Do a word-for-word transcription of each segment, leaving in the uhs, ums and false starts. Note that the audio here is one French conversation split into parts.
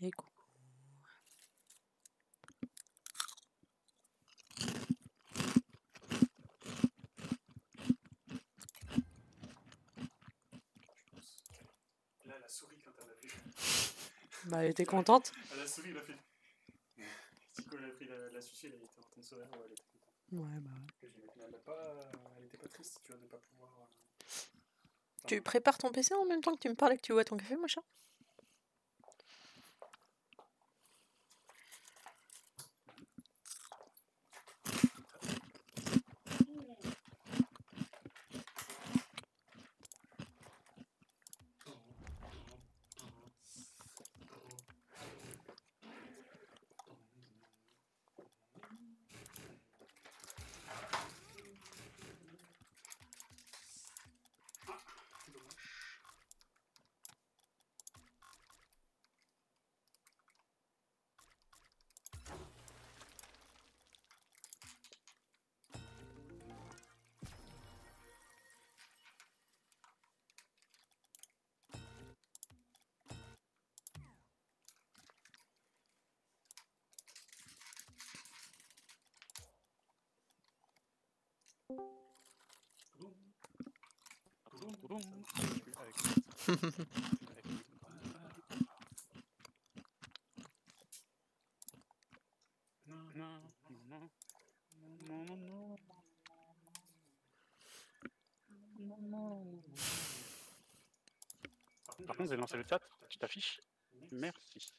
Et coucou. Là, la souris, quand elle a vu. Bah, elle était contente. La souris, elle a fait. Si quand elle a pris la, la sushi, elle était en train de sourire. Ouais, elle était contente. Ouais, bah. Elle, a pas, elle était pas triste, tu vois, de pas pouvoir. Euh... Tu prépares ton P C en même temps que tu me parles et que tu bois ton café, mon chat? Par contre, vous avez lancé le chat, tu t'affiches. Merci.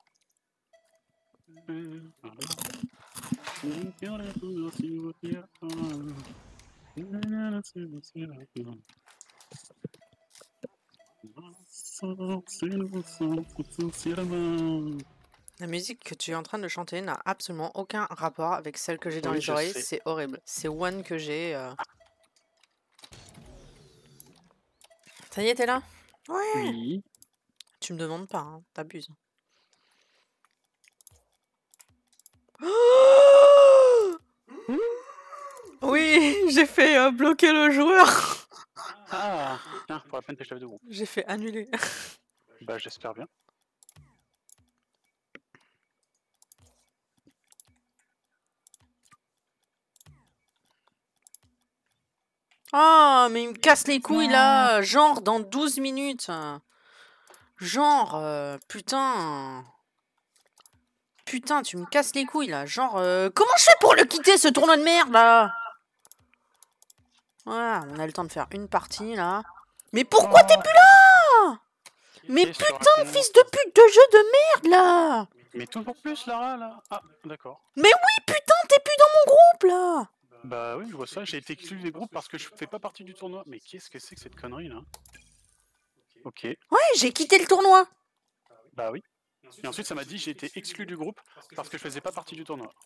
La musique que tu es en train de chanter n'a absolument aucun rapport avec celle que j'ai dans Oui, les je oreilles. sais. C'est horrible. C'est One que j'ai. Euh... Ça y est, t'es là? Ouais. Oui. Tu me demandes pas, hein, t'abuses. Oui, j'ai fait euh, bloquer le joueur. Ah, tiens, pour la peine, t'es chef de groupe. J'ai fait annuler. Bah, j'espère bien. Oh, mais il me casse les couilles là. Genre dans douze minutes. Genre, euh, putain. Putain, tu me casses les couilles là. Genre, euh, comment je fais pour le quitter ce tournoi de merde là? Voilà, on a le temps de faire une partie là. Mais pourquoi t'es plus là? Mais putain, fils de pute de jeu de merde là! Mais toujours plus, Lara, là. Ah, d'accord. Mais oui, putain, t'es plus dans mon groupe là! Bah oui, je vois ça, j'ai été exclu des groupes parce que je fais pas partie du tournoi. Mais qu'est-ce que c'est que cette connerie là? Ok. Ouais, j'ai quitté le tournoi. Bah oui. Et ensuite, ça m'a dit j'ai été exclu du groupe parce que je faisais pas partie du tournoi.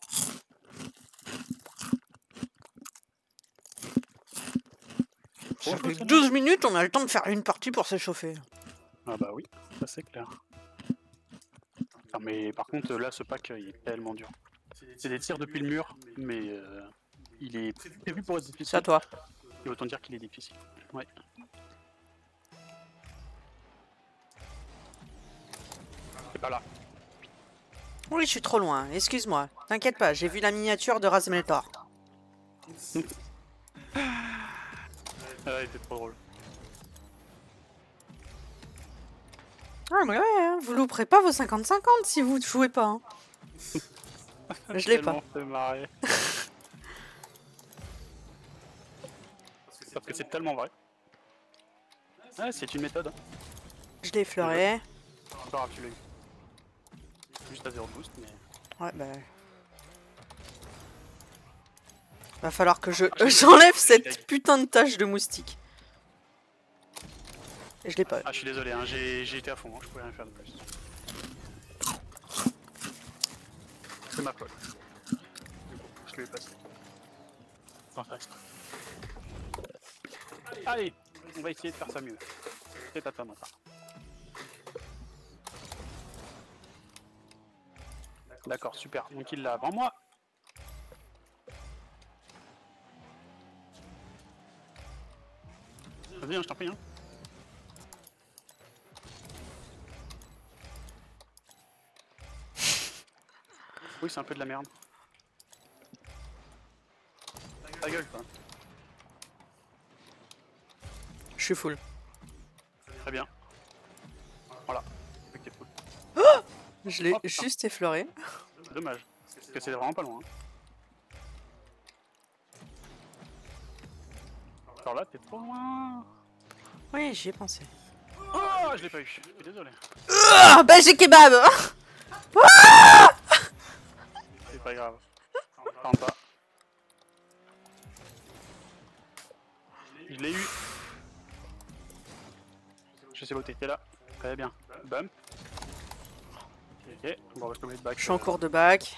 Ça fait douze minutes, on a le temps de faire une partie pour s'échauffer. Ah bah oui, ça c'est clair. Non mais par contre, là, ce pack, il est tellement dur. C'est des tirs depuis le mur, mais euh, il est prévu pour être difficile. C'est à toi. Et autant dire qu'il est difficile. Ouais. C'est pas là. Oui, je suis trop loin, excuse-moi. T'inquiète pas, j'ai vu la miniature de Razmeltor. Ah, il était trop drôle. Ah mais ouais, hein, vous louperez pas vos cinquante cinquante si vous jouez pas. Hein. Je l'ai pas. Fait marrer. Parce que c'est tellement vrai. Ah, c'est une méthode. Je l'ai effleuré. C'est pas grave, tu l'as eu. Juste à zéro boost, mais... Ouais, bah... Va falloir que je j'enlève cette putain de tache de moustique. Et je l'ai pas. Ah, je suis désolé, hein, j'ai été à fond, hein, je pouvais rien faire de plus. C'est ma faute. Je lui ai passé. Sans faire exprès. Allez, on va essayer de faire ça mieux. C'est à toi, mon frère. D'accord, super. Donc il l'a avant moi. Vas-y, hein, je t'en prie. Hein. Oui, c'est un peu de la merde. Ta gueule, quoi. Je suis full. Très bien. Voilà. T'es full. Je l'ai Oh, putain. juste effleuré. Dommage. Parce que c'est vraiment pas loin. Alors là, t'es trop loin. Oui, j'y ai pensé. Oh, je l'ai pas eu. Je suis désolé. Ah, bah j'ai kebab. C'est pas grave. Tente pas. Je l'ai eu. Je sais où t'étais là. Très bien. Bump. Ok. Bon, on va se de back. Je suis en cours de bac.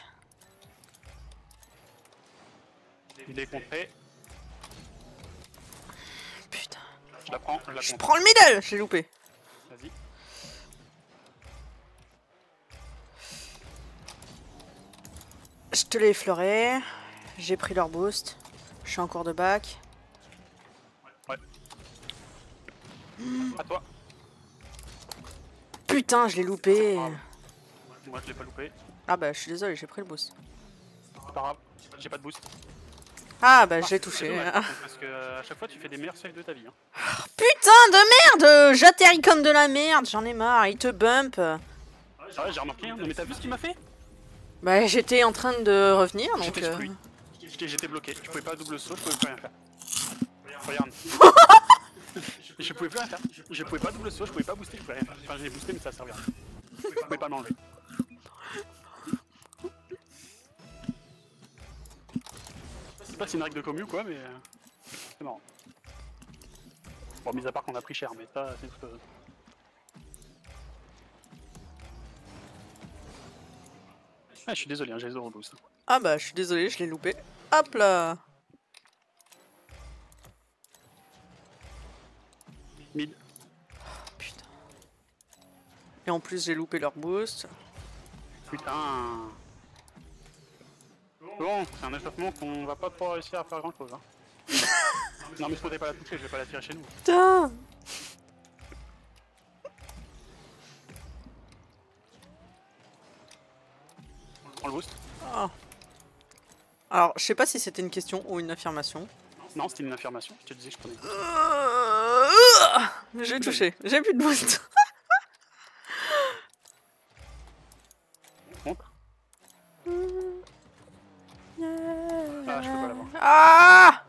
Il est contré. Putain. Je la prends. Je la Je prends. prends le middle. J'ai loupé. Vas-y. Je te l'ai effleuré. J'ai pris leur boost. Je suis en cours de bac. Ouais. À toi. Putain, je l'ai loupé. Moi, je l'ai pas loupé. Ah bah, je suis désolé, j'ai pris le boost. C'est pas grave. J'ai pas de boost. Ah bah, Ah, j'ai c'est touché. dommage, par contre, parce que euh, à chaque fois, tu fais des meilleurs saves de ta vie. Hein. Putain de merde. J'atterris comme de la merde. J'en ai marre. Il te bump. Ah ouais, j'ai remarqué. Hein. Non, mais t'as vu ce qu'il m'a fait? Bah, j'étais en train de revenir, donc... J'étais euh... exclu. J'étais j'étais bloqué. Je pouvais pas double saut, je pouvais plus rien faire. Regarde. Je pouvais plus rien faire. Je pouvais pas double saut, je pouvais pas booster, je pouvais rien faire. Enfin, j'ai boosté, mais ça servait à rien. Je pouvais pas m'enlever. Je sais pas si c'est une règle de commu ou quoi, mais euh, c'est marrant. Bon, mis à part qu'on a pris cher, mais ça, c'est tout. Ah, je suis désolé, hein, j'ai zéro boost. Ah bah, je suis désolé, je l'ai loupé. Hop là. Mid. Putain. Et en plus, j'ai loupé leur boost. Putain. Bon, c'est un échauffement qu'on va pas pouvoir réussir à faire grand chose. Hein. Non, mais je comptais pas la toucher, je vais pas la tirer chez nous. Putain. On prend le boost. Oh. Alors, je sais pas si c'était une question ou une affirmation. Non, c'était une affirmation, je te disais que je prenais le boost. Euh... J'ai touché, j'ai plus de boost. Contre. Ah, je peux pas l'avoir. Ah.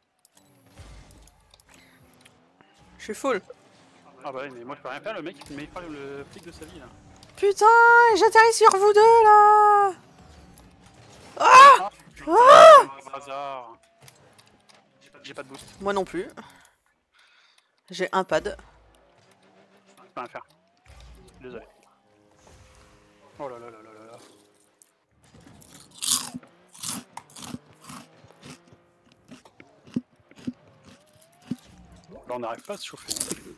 Je suis full. Ah bah ouais, mais moi je peux rien faire, le mec il met pas le flic de sa vie là. Putain, j'atterris sur vous deux là. Ah. Ah, par hasard. J'ai pas de boost, Moi non plus. J'ai un pad. je peux rien faire. Désolé. Oh là là là là là là. Là on n'arrive pas à se chauffer.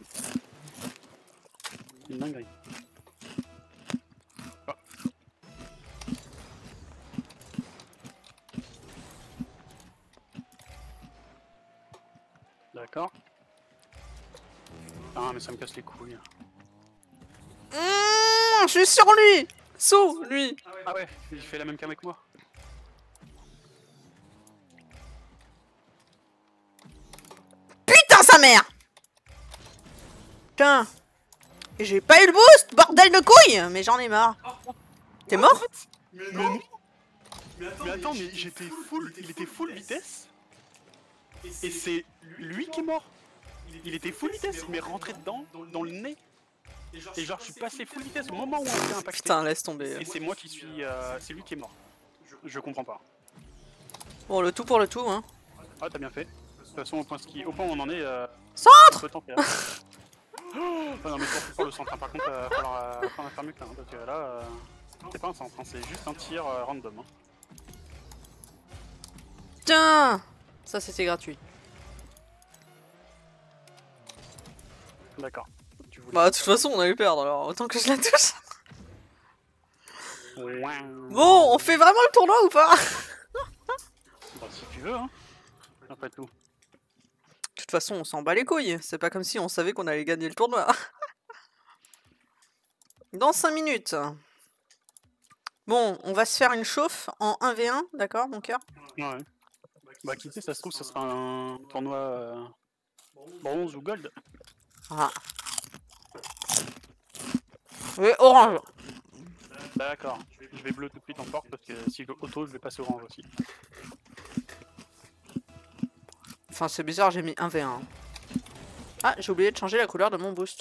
Une dinguerie. Ah. D'accord. Ah mais ça me casse les couilles. Mmh, je suis sur lui. Sous lui. Ah ouais, il fait la même qu'avec moi. Putain sa mère. Putain. J'ai pas eu le boost, bordel de couilles. Mais j'en ai marre. T'es mort? Mais non. Mais attends, mais j'étais full, il était full vitesse. Et c'est lui qui est mort. Il était full vitesse, il m'est rentré dedans, dans le nez. Et genre je suis passé full vitesse au moment où on s'est impacté. Putain, laisse tomber. Et c'est moi qui suis... Euh, c'est lui qui est mort. Je comprends pas. Bon, le tout pour le tout, hein. Ah t'as bien fait. De toute façon au point, ski, au point où on en est... Euh, Centre. peut tenter, hein. Oh, non mais pour, pour le centre, hein. Par contre il euh, va falloir euh, faire mieux que là. Hein, parce que là, euh, c'est pas un centre, hein, c'est juste un tir euh, random. Hein. Putain. Ça, c'était gratuit. D'accord. Bah, de toute façon, on allait perdre, alors autant que je la touche. Ouais. Bon, on fait vraiment le tournoi ou pas? Bah, si tu veux, hein. Après tout. De toute façon, on s'en bat les couilles. C'est pas comme si on savait qu'on allait gagner le tournoi. Dans cinq minutes. Bon, on va se faire une chauffe en un v un, d'accord, mon cœur? Ouais. Bah, qui sait, ça se trouve, ça sera un tournoi euh, bronze ou gold. Ah. Oui, orange. D'accord. Je vais bleu tout de suite encore parce que si je veux auto, je vais passer orange aussi. Enfin, c'est bizarre, j'ai mis un v un. Ah, j'ai oublié de changer la couleur de mon boost.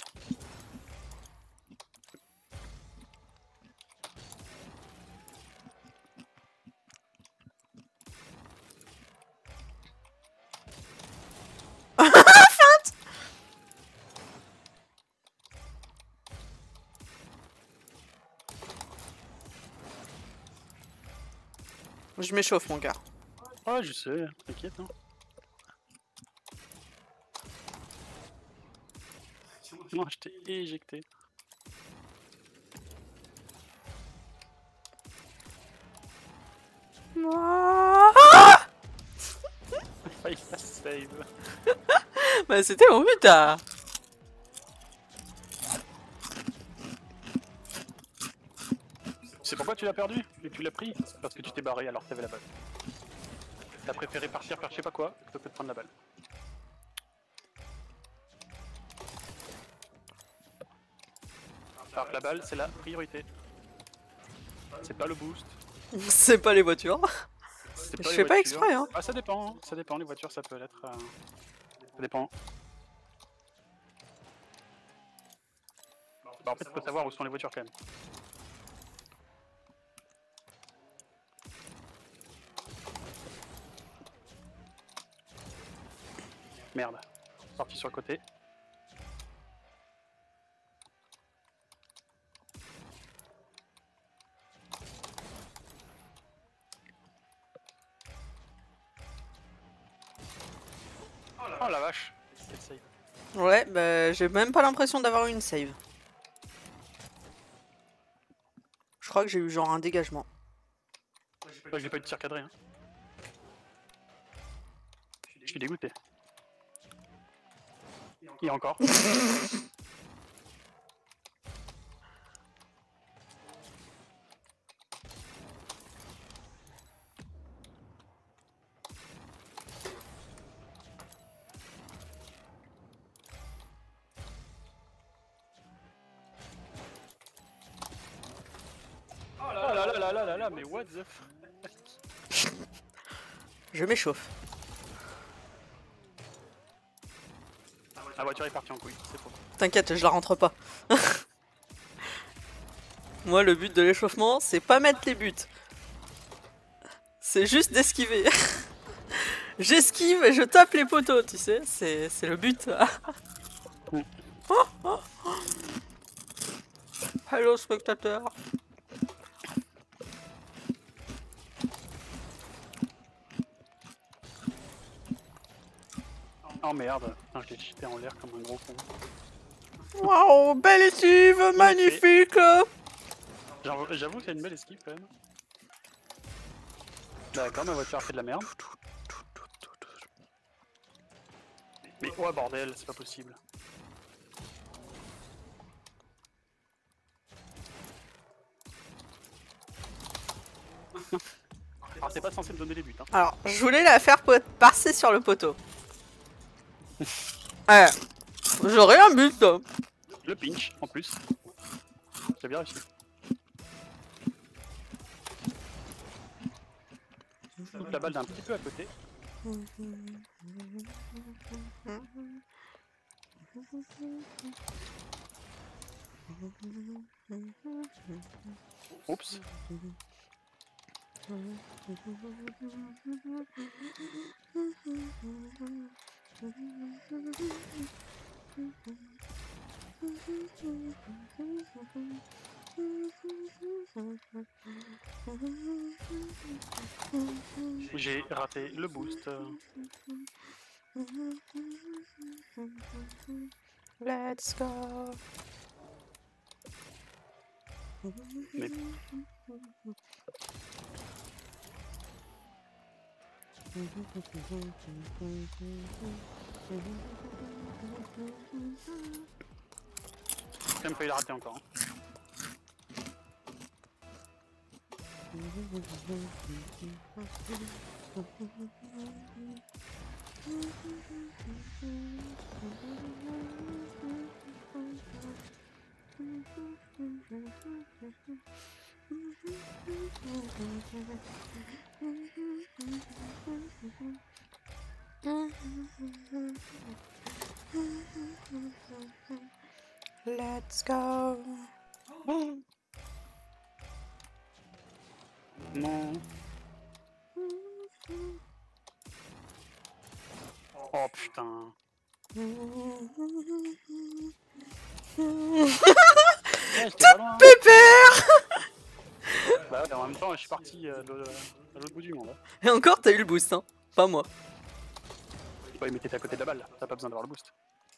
Feinte. Je m'échauffe, mon cœur. Ah, je sais, t'inquiète. Hein. Non, je t'ai éjecté. Ah Il a save. Bah, c'était mon but, hein. C'est pourquoi tu l'as perdu et tu l'as pris? Parce que tu t'es barré alors que t'avais la balle. T'as préféré partir faire je sais pas quoi plutôt que de prendre la balle. Alors que la balle, c'est la priorité. C'est pas le boost. C'est pas les voitures. Je fais pas exprès, hein. Ah, ça dépend, hein. Ça dépend, les voitures, ça peut l'être. Euh... Ça dépend. Bah, en fait, faut savoir où sont les voitures quand même. Merde. Sorti sur le côté. Oh la vache. Quel save. Ouais, bah j'ai même pas l'impression d'avoir eu une save. Je crois que j'ai eu genre un dégagement. Ouais, j'ai pas eu de tir cadré. Hein. Je suis dégoûté. Et encore. Oh là là là là là là, mais what the fuck. Je m'échauffe. La voiture est partie en couille, c'est faux. T'inquiète, je la rentre pas. Moi, le but de l'échauffement, c'est pas mettre les buts. C'est juste d'esquiver. J'esquive et je tape les poteaux, tu sais. C'est le but. Hello, spectateur. Oh merde, putain, je l'ai jeté en l'air comme un gros con. Waouh, belle esquive, magnifique. J'avoue que c'est une belle esquive quand même. D'accord, ma voiture a fait de la merde. Mais oh bordel, c'est pas possible. Alors c'est pas censé me donner les buts. Hein. Alors, je voulais la faire passer sur le poteau. Ouais, j'aurais un but. Le pinch en plus. J'ai bien réussi. La balle d'un petit peu à côté. Oups. J'ai raté le boost. Let's go. Mais... J'ai même pas eu la rater encore. Hein. Let's go. Non. Oh putain. Ouais, Toute pépère. Bah ouais, en même temps, je suis parti euh, de, à l'autre bout du monde. Hein. Et encore, t'as eu le boost, hein. Pas moi. Ouais, mais t'étais à côté de la balle, t'as pas besoin d'avoir le boost.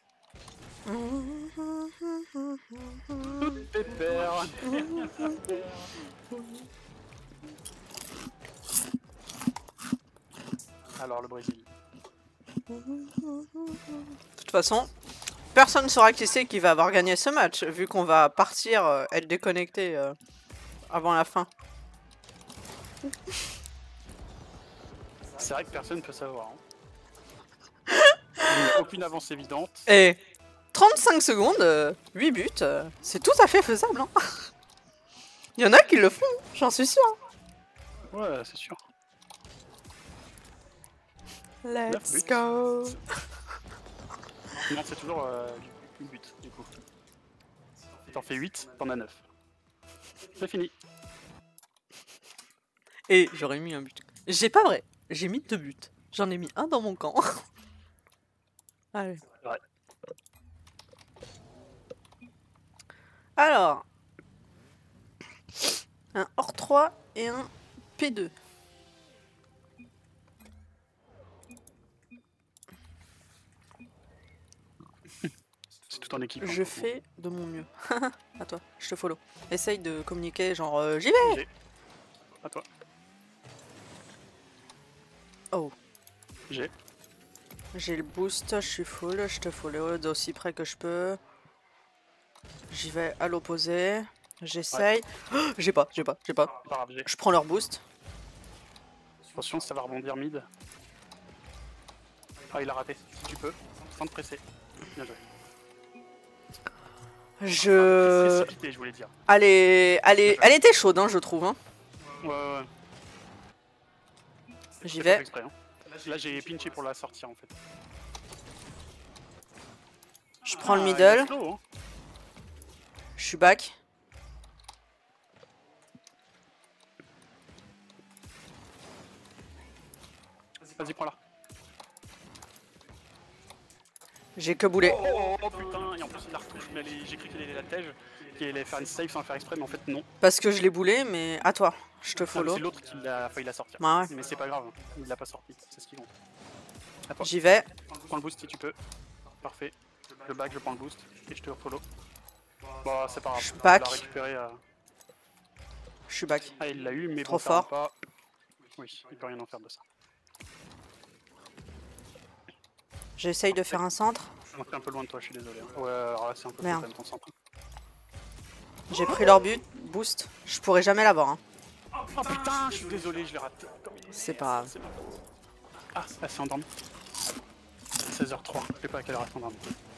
Toute pépère. Alors le Brésil. De toute façon, personne ne saura qui c'est qui va avoir gagné ce match, vu qu'on va partir, euh, être déconnecté euh, avant la fin. C'est vrai que personne ne peut savoir. Hein. Il n'y a aucune avance évidente. Et trente-cinq secondes, euh, huit buts, euh, c'est tout à fait faisable. Hein. Il y en a qui le font, j'en suis sûr. Ouais, c'est sûr. Let's go. Non, c'est toujours euh, une but, du coup. T'en fais huit, t'en as neuf. C'est fini. Et j'aurais mis un but. J'ai pas vrai, j'ai mis deux buts. J'en ai mis un dans mon camp. Allez. Ouais. Alors. Un hors trois et un P deux. C'est tout en équipe. Je fais de mon mieux. À toi, je te follow. Essaye de communiquer genre euh, j'y vais. J'ai. À toi. Oh. J'ai. J'ai le boost, je suis full, je te follow d'aussi près que je peux. J'y vais à l'opposé. J'essaye. Ouais. Oh, j'ai pas, j'ai pas, j'ai pas. Pas grave, j'ai. Je prends leur boost. Attention, ça va rebondir mid. Ah, il a raté. Si tu peux, sans te presser. Bien joué. Je... Précipité, je voulais dire. Elle, est... Elle, est... Elle était chaude, hein, je trouve. Hein. Ouais, ouais. J'y vais. Exprès, hein. Là, j'ai pinché pour la sortir, en fait. Je prends ah, le middle. Slow, hein. Je suis back. Vas-y, prends-la. J'ai que boulet. Oh, oh, oh, putain, et en plus il la retouche, mais j'ai cru qu'il allait la tège, qu'il allait faire une save sans faire exprès, mais en fait non. Parce que je l'ai boulé, mais à toi, je te follow. C'est l'autre qui a failli la sortir. Bah ouais. Mais c'est pas grave, il l'a pas sorti, c'est ce qu'ils compte. J'y vais. Prends le boost si tu peux. Parfait. Le back, je prends le boost et je te follow. Bon, c'est pas grave. Je suis back. Il l'a récupéré. Euh... Je suis back. Ah, il l'a eu, mais trop bon, fort. Pas... Oui, il peut rien en faire de ça. J'essaye de faire un centre. On est un peu loin de toi, je suis désolé. Hein. Ouais, alors là c'est un peu Merde. même ton centre. J'ai pris leur but, boost. Je pourrais jamais l'avoir. Hein. Oh putain, je suis désolé, je l'ai raté. C'est pas grave. Ah, elle s'est endormie. seize heures trois, je sais pas à quelle heure elle s'est endormie.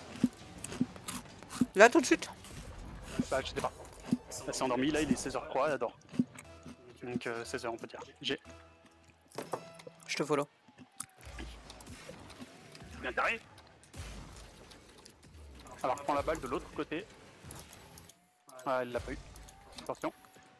Là tout de suite. Bah, je sais pas. Elle s'est endormie, là il est seize heures trois, elle adore. Donc euh, seize heures on peut dire. J'ai. Je te follow. Bien carré. Alors prends la balle de l'autre côté. Ah, elle l'a pas eu. Attention.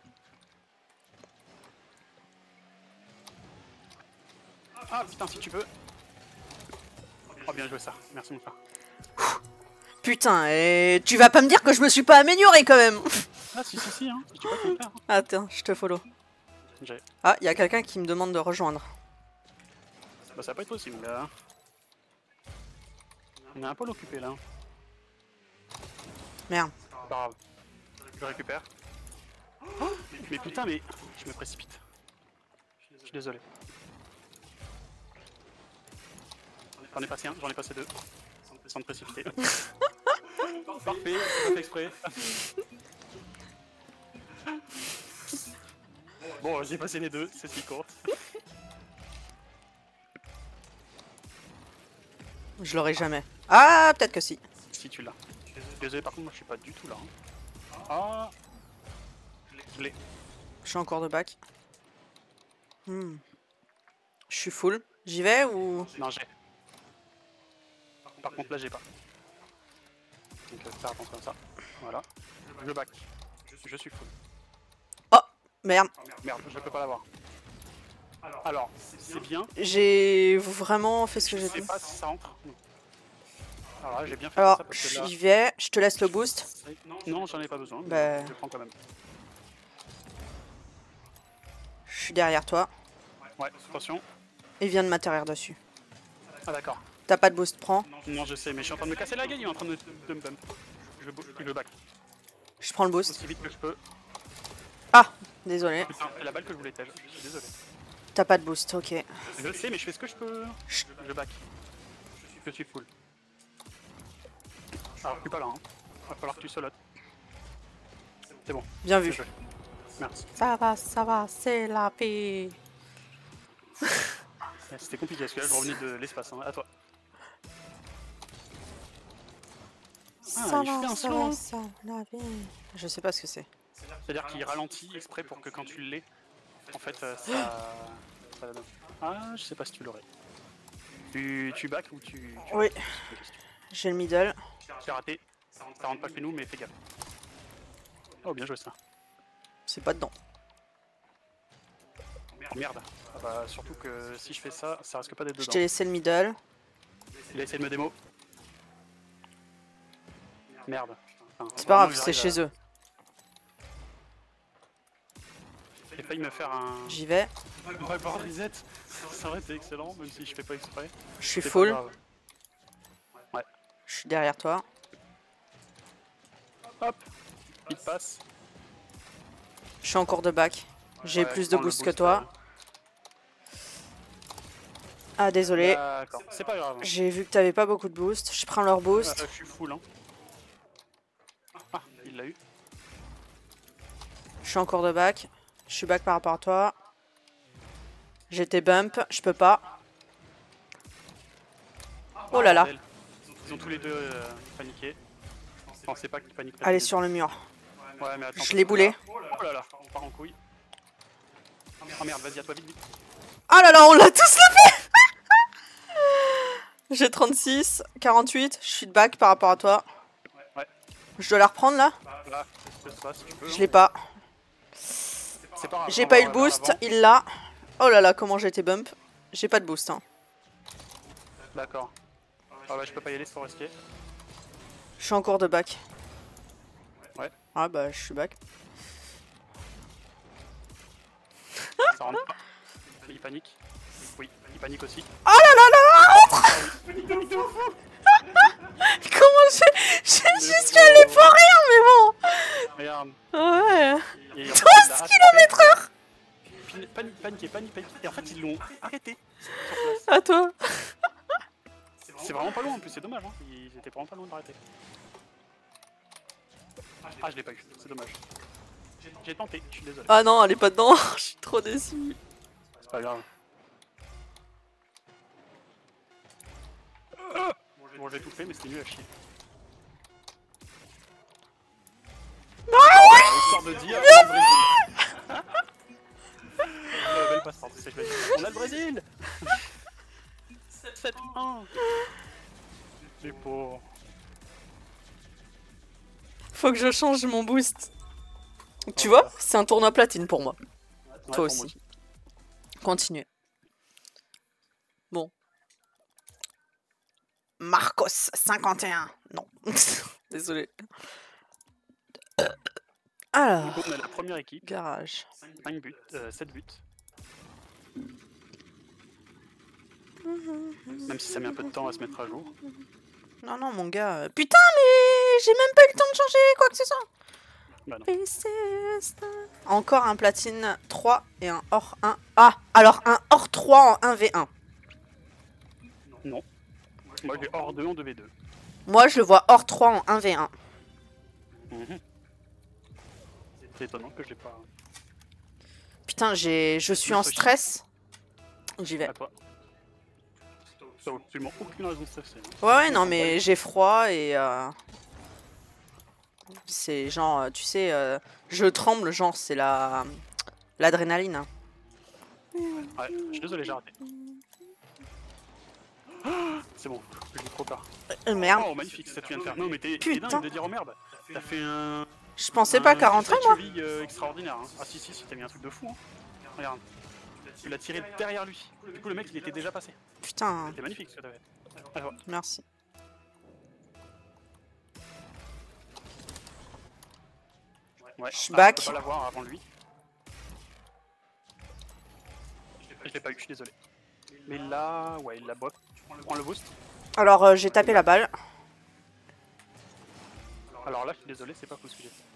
Ah putain, si tu veux. Oh bien joué ça, merci mon frère. Putain, et tu vas pas me dire que je me suis pas amélioré quand même. Ah si si si, hein. Je dis pas qu'on perd. Attends, je te follow. J'ai. Ah, il y a quelqu'un qui me demande de rejoindre. Bah ça va pas être possible là. On est un peu occupé là. Merde. Pas grave. Je récupère. Oh mais putain mais je me précipite. Je suis désolé. J'en ai passé un, j'en ai passé deux. Sans me précipiter. Parfait, j'ai pas fait exprès. Bon, j'ai passé les deux, c'est ce qui compte. Je l'aurai jamais. Ah, peut-être que si. Si tu l'as. Désolé, par contre, moi je suis pas du tout là. Hein. Ah, je l'ai. Je suis encore de bac. Hmm. Je suis full. J'y vais ou... Non, j'ai. Par contre, là, j'ai pas. Donc, euh, faire attention à ça. Voilà. Je back. Je suis full. Oh, merde. Merde, je peux pas l'avoir. Alors, c'est bien. J'ai vraiment fait ce que Je j'ai sais dit. pas si ça entre. Alors là, j'ai bien fait Alors, ça parce que là... j'y vais. Je te laisse le boost. Non, j'en ai pas besoin. Bah... Je le prends quand même. Je suis derrière toi. Ouais, attention. Il vient de m'atterrir dessus. Ah d'accord. T'as pas de boost, prends. Non, je sais, mais je suis en train de me casser la gueule, il est en train de, de me bump. Je, je, je back. Je prends le boost. Aussi vite que je peux. Ah, désolé. Putain, c'est la balle que je voulais tège. Je suis désolé. T'as pas de boost, ok. Je le sais, mais je fais ce que je peux. Je, je back. Je suis full. Alors, je suis pas là, hein. Va falloir que tu solotes. C'est bon. Bien vu. Merci. Ça va, ça va, c'est la paix. C'était compliqué parce que là je revenais de l'espace, hein. À toi. Ça Ah, il va, fait un ça slow. va, ça va bien. Je sais pas ce que c'est. C'est-à-dire qu'il ralentit exprès pour que quand tu l'aies, en fait, euh, ça... ça... Ah, je sais pas si tu l'aurais. Tu, tu back ou tu... tu... Oui. J'ai le middle. J'ai raté. Ça rentre pas chez nous, mais fais gaffe. Oh, bien joué ça. C'est pas dedans. Oh, merde. Ah bah, surtout que si je fais ça, ça risque pas d'être Je dedans. t'ai laissé le middle. Il a essayé de me démo. Merde. Enfin, C'est pas grave, vraiment, c'est j'arrive chez à- eux. J'ai failli me faire un... J'y vais. Ouais, board reset. Ça aurait été excellent, même si je fais pas exprès. Je suis C'est pas full. grave. Ouais. Je suis derrière toi. Hop. Il passe. Je suis encore de back. J'ai Ouais, plus de prends le boost que boost, toi. Ah, désolé. D'accord, c'est pas grave. J'ai vu que t'avais pas beaucoup de boost. Je prends leur Ah, boost. je suis full, hein. Ah, il l'a eu. Je suis encore de back. Je suis back par rapport à toi. J'étais bump. Je peux pas. Oh là là. Bordel. Ils ont tous les deux euh, paniqué. Je pensais pas qu'ils paniqueraient. Allez tous les sur le mur. deux. Ouais, mais attends. Je l'ai boulé. Oh là là, on part en couille. Oh merde, vas-y, à toi, vite, vite. Ah là là, on l'a tous levé. J'ai trente-six, quarante-huit. Je suis de back par rapport à toi. Ouais. Je dois la reprendre là. Là, fais ça si tu peux. Je hein. l'ai pas. C'est pas grave. J'ai on pas va eu le vers boost. l'avant. Il l'a. Oh là là, comment j'ai été bump. J'ai pas de boost. Hein. D'accord. Ah ouais, je peux pas y aller, c'est trop risqué. Je suis encore de back. Ouais. Ah bah, je suis back. Ça rentre pas. Il panique. Oui, il panique aussi. Oh là là là, rentre. Comment j'ai... J'ai juste allé pour rien, mais bon. Regarde. Ouais. Et en fait, il l'a douze attrapé. kilomètres heure. Panique, panique, paniqué, panique, panique. Et en fait, ils l'ont arrêté. À toi. C'est vraiment pas loin en plus, c'est dommage. Hein. Ils étaient vraiment pas loin de l'arrêter. Ah, je l'ai pas eu, c'est dommage. J'ai tenté, je suis désolé. Ah non, elle est pas dedans. Je suis trop déçu. C'est pas grave. Bon, j'ai tout fait, mais c'était nul à chier. Ah oui. Histoire de dire, on a le Brésil. Euh, belle passe-porte, c'est chouette. On a le Brésil. sept un. C'est pour... Faut que je change mon boost. Tu vois, c'est un tournoi platine pour moi. Ouais, Toi pour moi aussi. Continuez. Bon. Marcos, cinquante et un. Non. Désolé. Alors, Du coup, on a la première équipe, garage. cinq buts, euh, sept buts. Même si ça met un peu de temps à se mettre à jour. Non, non, mon gars. euh, Putain, mais j'ai même pas eu le temps de changer quoi que ce soit. Bah non. Encore un platine trois et un hors un. Ah, alors un hors trois en un v un. Non. Moi j'ai hors deux en deux v deux. Moi, je le vois hors trois en un v un. Mhm. C'est étonnant que je l'ai pas... Putain, Putain, j'ai, je suis en stress. J'y vais. À toi. T'as absolument aucune raison de stresser. Ouais, ouais, non, mais j'ai froid et... Euh... C'est genre, tu sais, euh, je tremble, genre, c'est la... l'adrénaline. Ouais, je suis désolé, j'ai raté. C'est bon, je dis trop tard. Euh, merde. Oh, magnifique, ça tu viens de faire. Non, mais t'es dingue de dire oh merde. T'as fait un... Je pensais pas qu'à rentrer, moi. Euh, extraordinaire. Hein. Ah si, si, si, t'as mis un truc de fou. Hein. Regarde. Tu l'as tiré derrière lui. Du coup, le mec, il était déjà passé. Putain. C'était magnifique ce que t'avais fait. Alors. Merci. Ouais, je ah, back. Je peux pas l'avoir avant lui. Je l'ai pas eu, je suis désolé. Mais là, ouais, il la botte. Tu prends le boost. Alors, euh, j'ai tapé la balle. Alors là, je suis désolé, c'est pas fou ce que j'ai fait.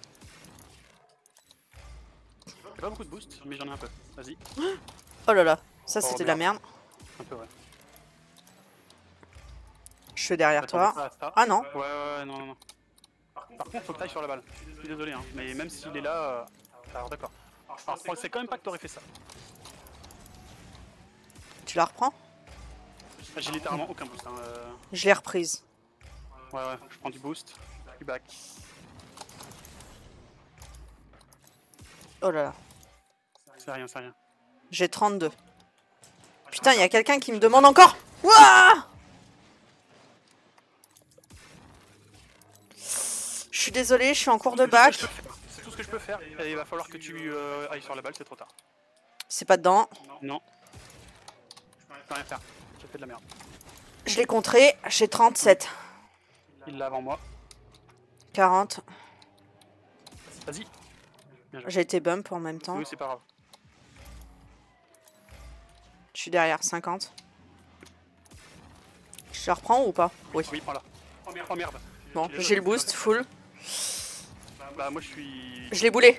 J'ai pas beaucoup de boost, mais j'en ai un peu. Vas-y. Oh là là, ça Oh, c'était de la merde. Un peu, ouais. Je suis derrière toi. Ah non. Ouais, ouais, non, non, non. Par contre, faut que t'ailles sur la balle. Je suis désolé, hein. Mais même s'il est là... Euh... Alors d'accord. Alors, je pensais quand même pas que t'aurais fait ça. Tu la reprends? J'ai littéralement aucun boost. Hein. Euh... Je l'ai reprise. Ouais, ouais, je prends du boost. Du back. Oh là là. C'est rien, c'est rien. J'ai trente-deux. Putain, il y a quelqu'un qui me demande encore. Wouah! Je suis désolé, je suis en cours de bac. C'est tout ce que je peux faire. Et il va falloir que tu euh, ailles sur la balle, c'est trop tard. C'est pas dedans. Non. Je peux rien faire. J'ai fait de la merde. Je l'ai contré, j'ai trente-sept. Il l'a avant moi. quarante. Vas-y. J'ai été bump en même temps. Oui, c'est pas grave. Je suis derrière, cinquante. Je la reprends ou pas? Oui. Oui, prends-la. Oh merde. Bon, j'ai le boost, full. Bah moi je suis... Je l'ai boulé.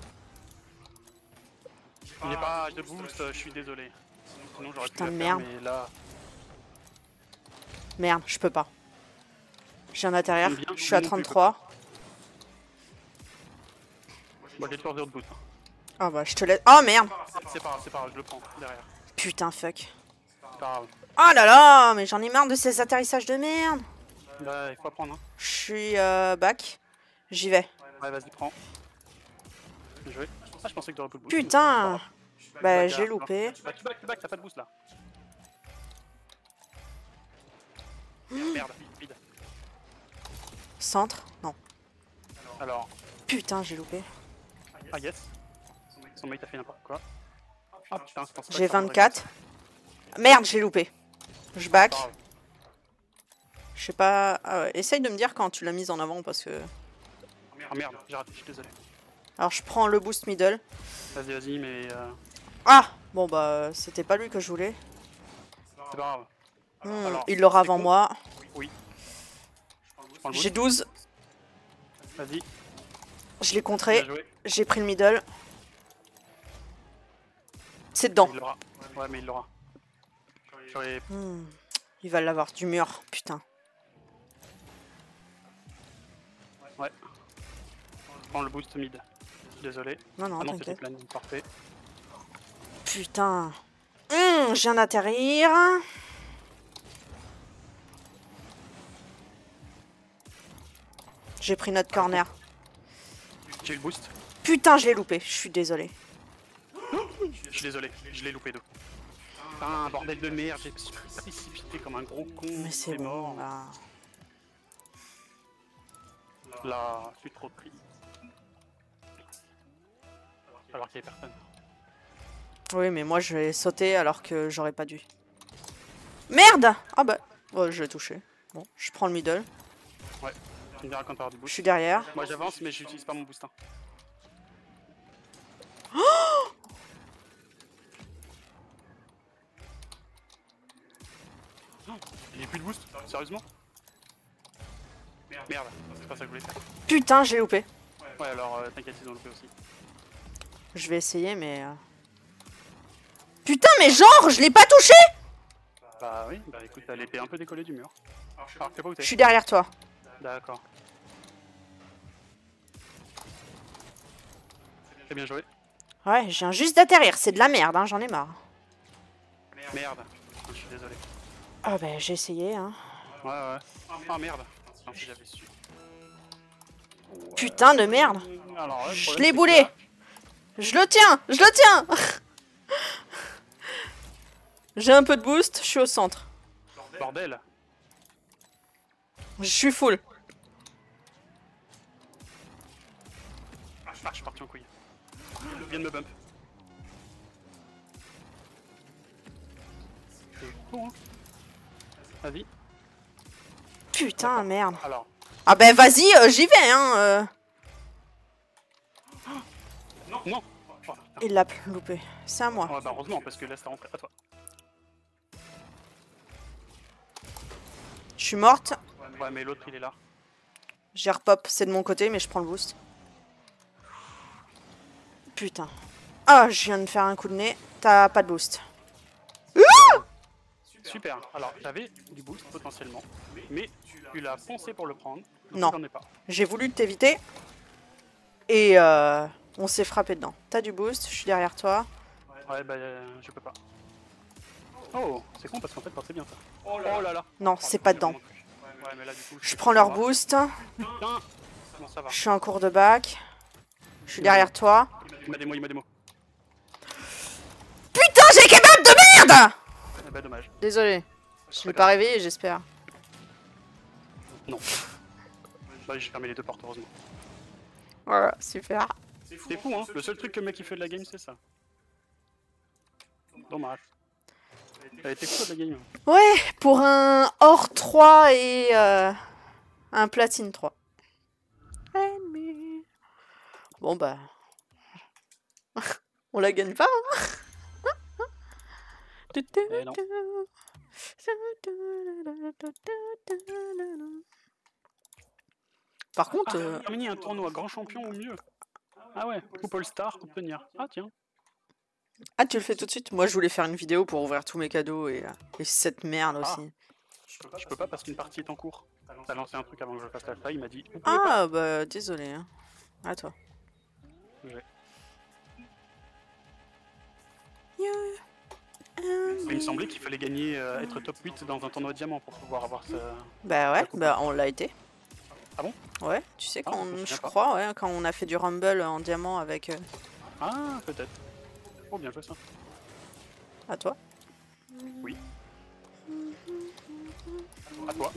J'ai pas de boost, je suis désolé. Sinon j'aurais pu Putain la de faire, merde. mais là... Merde, je peux pas. J'ai un intérieur, Bien, je suis à trente-trois. Bon, j'ai toujours zéro de boost. Hein. Ah bah je te laisse... Oh merde. C'est pas grave, c'est pas grave, je le prends derrière. Putain, fuck. C'est pas grave. Oh là là, mais j'en ai marre de ces atterrissages de merde. Bah il faut apprendre. Hein. Je suis euh, back. J'y vais. Ouais, vas-y, prends. Bien joué. Ah, je pensais que t'aurais plus de boost. Putain. Bah j'ai loupé. Bah tu back, tu back, t'as pas de boost là. Merde, vide. Centre? Non. Alors... Putain, j'ai loupé. Ah yes. Son mate a fait n'importe quoi. Ah putain, je pense pas J'ai que ça vingt-quatre. Merde, j'ai loupé. Je back. rendrait. Je sais pas... Ah ouais. Essaye de me dire quand tu l'as mise en avant parce que... Ah merde, j'ai raté, je suis désolé. Alors je prends le boost middle. Vas-y, vas-y, mais... Euh... Ah! Bon bah c'était pas lui que je voulais. C'est pas grave. Hmm, Alors, il l'aura c'est avant con. moi. Oui. Je prends le J'ai boost. douze. Vas-y, Je l'ai contré. bien joué. J'ai pris le middle. C'est dedans. Il l'aura. Ouais, mais il l'aura. J'aurais... Hmm, il va l'avoir du mur. Putain. Ouais. Je prends le boost mid. Désolé. Non, non, Ah non, c'était t'inquiète. plein, parfait. Putain. Hmm, je viens d'atterrir. J'ai pris notre corner. J'ai eu le boost. Putain, je l'ai loupé. Je suis désolé. Je suis désolé, je l'ai loupé deux. Putain, bordel de merde, j'ai précipité comme un gros con. Mais c'est bon, mort. là. Là, je suis trop triste. Alors qu'il y avait personne. Oui, mais moi, je vais sauter alors que j'aurais pas dû. Merde! Ah bah... Oh, je l'ai touché. Bon, je prends le middle. Ouais, tu me diras quand t'auras du Je boost. suis derrière. Moi j'avance, mais j'utilise pas mon boost. Hein. Il n'y a plus de boost, sérieusement? Merde, c'est pas ça que je voulais faire. Putain, j'ai loupé. Ouais, alors euh, t'inquiète, ils ont loupé aussi. Je vais essayer, mais... euh, Putain, mais genre, je l'ai pas touché! Bah oui, bah écoute, t'as l'épée un peu décollée du mur. Alors, je sais pas où Je t'es. suis derrière toi. D'accord. C'est bien joué. Ouais, je viens juste d'atterrir, c'est de la merde, hein, j'en ai marre. Merde. Je suis désolé. Ah bah j'ai essayé, hein. Ouais, ouais. Ah merde. Non, si j'avais su. Putain de merde. Alors, ouais, Je l'ai boulé. Je le tiens, je le tiens. J'ai un peu de boost, je suis au centre. Bordel. Je suis full. Ah, je suis parti en couille. Viens de me bump. C'est bon, hein. Vas-y. Putain, merde. Alors. Ah bah vas-y, euh, j'y vais, hein. Euh... Non. Oh, Il l'a loupé. C'est à moi. ouais, bah heureusement, parce que là, c'est rentré à toi. Je suis morte. Ouais, mais l'autre, il est là. J'ai repop, c'est de mon côté, mais je prends le boost. Putain. Ah, je viens de faire un coup de nez. T'as pas de boost. Super. Alors, j'avais du boost potentiellement, mais tu l'as foncé pour le prendre. Non. J'en ai pas. J'ai voulu t'éviter. Et euh, on s'est frappé dedans. T'as du boost, je suis derrière toi. Ouais, bah, euh, je peux pas. Oh, c'est con parce qu'en fait, c'est bien ça. Oh là là. Non, c'est pas dedans. Ouais, mais là, du coup, Je prends leur boost. Putain. Bon, ça va. Je suis en cours de bac. Je suis derrière toi. Il m'a démo, il m'a démo. Putain, j'ai kebab de merde. Eh bah, dommage. Désolé. Je l'ai pas réveillé, j'espère. Non. Bah, j'ai fermé les deux portes, heureusement. Voilà, super. C'est fou, hein. Le seul truc que le mec il fait de la game, c'est ça. Dommage. Elle a été fou de la game. Ouais, pour un or trois et euh, un platine trois. Bon bah... On la gagne pas, hein. Eh non. Par contre... Ah, euh... terminer un tournoi grand champion ou mieux. Ah ouais, coupe All-Star, obtenir. Ah tiens. Ah, tu le fais tout de suite? Moi, je voulais faire une vidéo pour ouvrir tous mes cadeaux et, et cette merde aussi. Ah, je, peux, je peux pas parce qu'une partie est en cours. T'as lancé un truc avant que je fasse l'alpha, il m'a dit... Ah, bah, désolé. Hein. À toi. Ouais. Il me semblait qu'il fallait gagner, euh, être top huit dans un tournoi de diamant pour pouvoir avoir ça. Bah ouais, bah on l'a été. Ah bon? Ouais, tu sais, Ah, quand, je me je souviens pas. crois, ouais, quand on a fait du Rumble en diamant avec... Euh... Ah, peut-être. Oh, bien joué ça. À toi. Oui. À toi.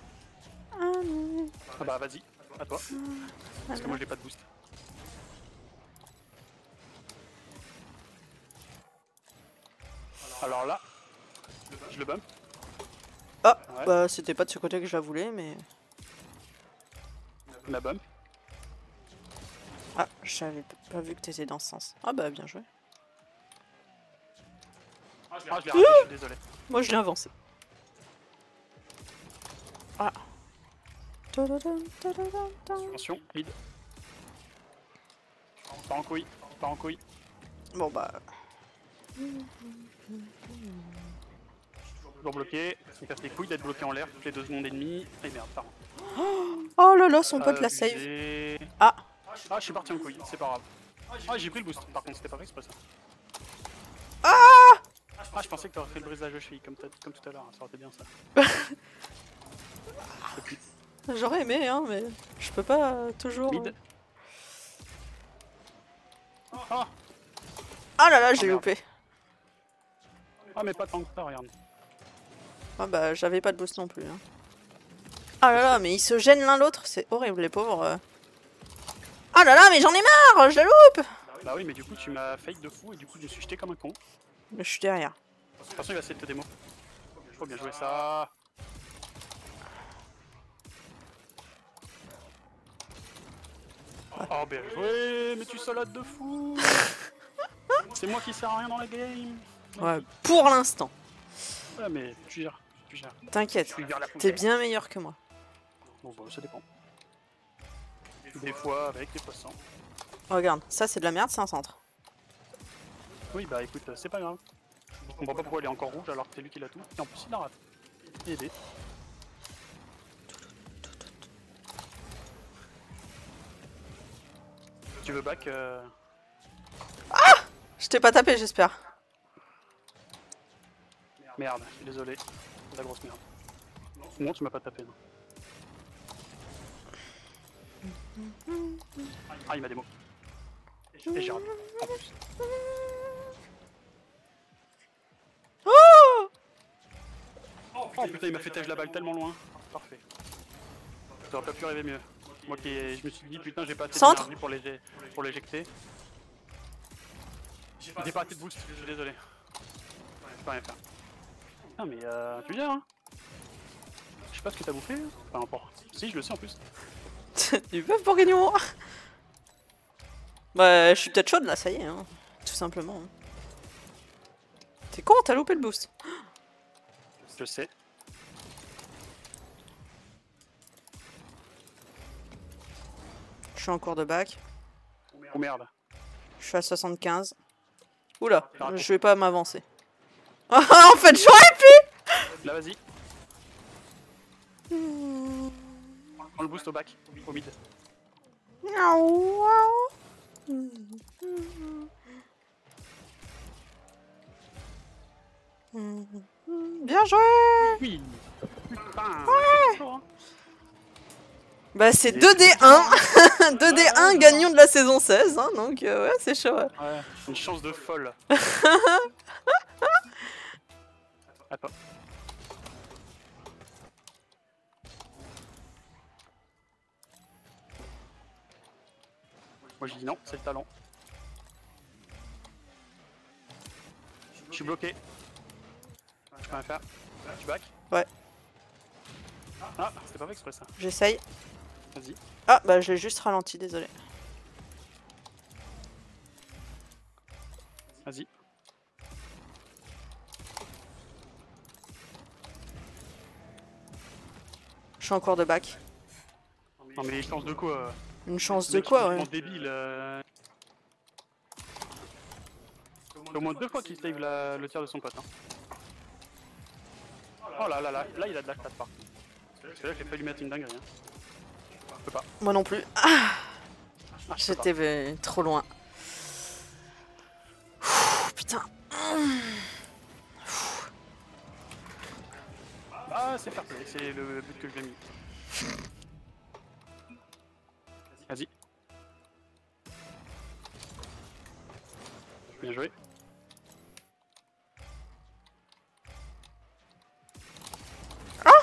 Ah bah vas-y, à toi. Parce que moi j'ai pas de boost. Alors là, je le bump. Ah, Ouais. bah c'était pas de ce côté que je la voulais, mais... La bump. Ah, j'avais pas vu que t'étais dans ce sens. Ah bah bien joué. Ah, je l'ai raté, je suis désolé. Moi je l'ai avancé. Ah. Attention, mid. Pas en couille, pas en couille. Bon bah... Toujours bloqué, ça me casse les couilles d'être bloqué en l'air toutes les deux secondes et demie. Et merde, pardon. Oh là là, son pote Euh, la save. j'ai- Ah. Ah, je suis parti en couille, c'est pas grave. Ah, j'ai pris le boost, par contre, c'était pas vrai, c'est pas ça. Ah. Ah, je pensais que t'aurais fait le brisage de cheville comme, comme tout à l'heure, ça aurait été bien ça. J'aurais aimé, hein, mais je peux pas euh, toujours... Mid. Ah, Ah là là, j'ai Oh, merde. loupé. ah, mais pas tant que ça, regarde. Ah bah j'avais pas de boost non plus. Hein. Ah là là, mais ils se gênent l'un l'autre, c'est horrible les pauvres. euh. Ah là là, mais j'en ai marre, je la loupe. Bah oui, mais du coup, tu m'as fake de fou et du coup, je me suis jeté comme un con. Mais je suis derrière. De toute façon, il va essayer de te démo. Faut bien jouer ça. Oh, bien joué, mais tu salades de fou. C'est moi qui sers à rien dans la game. Ouais, pour l'instant. Ouais, mais tu gères, tu gères. T'inquiète, Tu gères la t'es poussière. bien meilleur que moi. Bon, bah, ça dépend. Des fois avec, des fois sans. Regarde, ça c'est de la merde, c'est un centre. Oui, bah écoute, c'est pas grave. Je comprends pas pourquoi elle est encore rouge alors que c'est lui qui l'a tout. Et en plus, il la rate. Il est aidé. Tu veux back euh... Ah. Je t'ai pas tapé, j'espère. Merde, je suis désolé. La grosse merde. Non, tu m'as pas tapé, non. Ah, il m'a démo. Et j'ai raté. En plus. Oh, Oh putain, il m'a fait tâche la balle tellement loin. Parfait. Ça aurait pas pu arriver mieux. Moi qui je me suis dit putain, j'ai pas assez d'énergie pour les pour l'éjecter. J'ai pas assez de boost, je suis désolé. Je peux rien faire. Ah mais euh, tu viens hein. Je sais pas ce que t'as bouffé. Enfin n'importe. Si je le sais en plus. Du bœuf bourguignon. Bah je suis peut-être chaude là, ça y est, hein. Tout simplement. Hein. T'es con, t'as loupé le boost. Je sais. Je suis en cours de bac. Oh merde. Je suis à soixante-quinze. Oula, je vais pas m'avancer. En fait, j'aurais pu. Là, vas-y. Prends le boost au bac, au mid. Bien joué. Oui. Putain, ouais. Chaud, hein. Bah c'est deux D un. deux D un gagnant de la saison seize, hein, donc euh, ouais, c'est chaud. Ouais. Ouais, une chance de folle. Attends. Moi je dis non, c'est le talent. Je suis bloqué. Je peux rien faire. Tu back? Ouais. Ah, c'était pas fait exprès ça. J'essaye. Vas-y. Ah bah j'ai juste ralenti, désolé. Vas-y. Je suis en cours de bac. Non mais chance de quoi? Une chance de quoi, ouais. Débile. Euh... C'est au moins deux fois qu'il save la... le tir de son pote. Hein. Oh là là là, là il a de la stat par contre. Parce que là j'ai failli mettre une dinguerie. Hein. Je peux pas. Moi non plus. Ah, ah, J'étais trop loin. Ouh, putain. Ah c'est fair play, c'est le but que je lui ai mis. Vas-y. Bien joué. Ah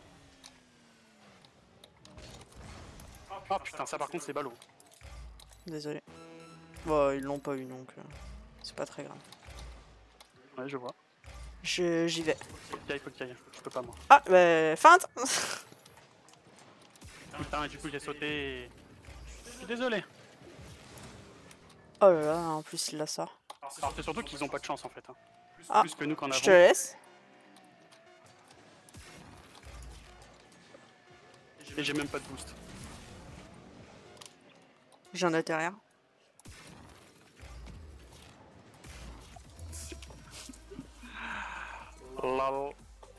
oh putain, ça par contre c'est ballot. Désolé. Bon, ils l'ont pas eu donc euh, c'est pas très grave. Ouais, je vois. J'y vais. Faut qu'il aille, faut qu'il aille. Je peux pas moi. Ah, bah, feinte. Putain, et du coup j'ai sauté et... Je suis désolé. Oh là là, en plus il la sort. Alors c'est surtout qu'ils ont pas de chance en fait. Hein. Ah, plus que nous qu'en avons. Je te laisse. Et j'ai même pas de boost. J'en ai derrière. Lol.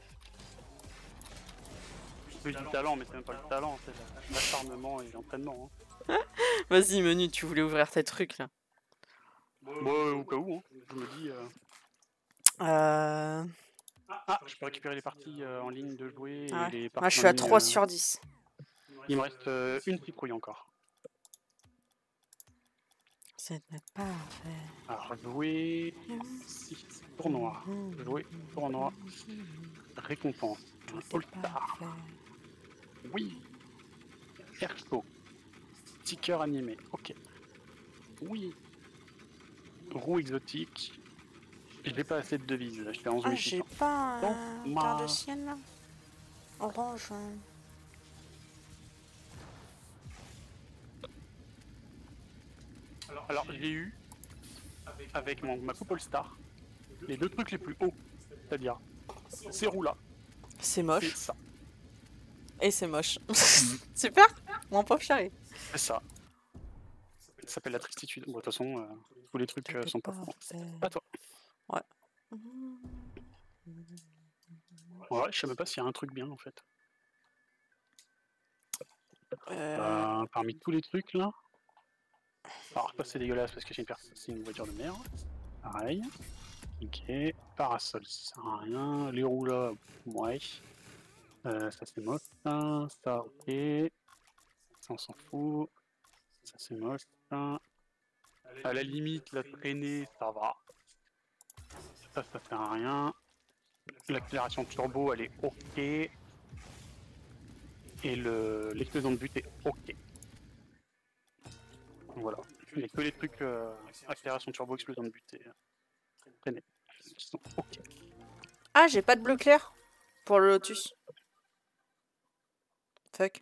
C'est du talent, mais c'est même pas le talent, c'est l'acharnement et l'entraînement. Hein. Vas-y, Menu, tu voulais ouvrir tes trucs là. Bon, au cas où, hein. Je me dis. Euh... Euh... Ah, je peux récupérer les parties euh, en ligne de jouer. Et ouais. les parties Moi, je suis à ligne, trois euh... sur dix. Il me reste euh, une citrouille encore. C'est parfait. Alors, jouer. six tournois. Jouer tournoi. Récompense. All-Star. Oui. Perso. Sticker animé. Ok. Oui. Roue exotique. J'ai pas assez de devises. Là. Je fais onze mille. Ah, j'ai pas un un quart de ciel là. Orange. Alors, j'ai eu, avec mon, ma coupe All-Star, les deux trucs les plus hauts. C'est-à-dire, ces roues-là. C'est moche. Ça. Et c'est moche. Super, mon pauvre chéri. C'est ça. Ça s'appelle la tristitude. Bon, de toute façon, euh, tous les trucs euh, sont pas bons. Pas toi. Ouais. Ouais, je sais même pas s'il y a un truc bien en fait. Euh... Euh, parmi tous les trucs là. Alors, ça c'est dégueulasse parce que c'est une, une voiture de merde. Pareil. Ok. Parasol, ça sert à rien. Les roues là, ouais. Euh, ça c'est moche. Ça, ça ok. Ça on s'en fout. Ça c'est moche. Ça. À la limite, la traînée, ça va. Ça, ça sert à rien. L'accélération turbo, elle est ok. Et l'explosion de but est ok. Donc voilà. Il n'y a que les trucs euh, accélération turbo, explosion de but et traînée qui sont ok. Ah, j'ai pas de bleu clair pour le Lotus. Fuck.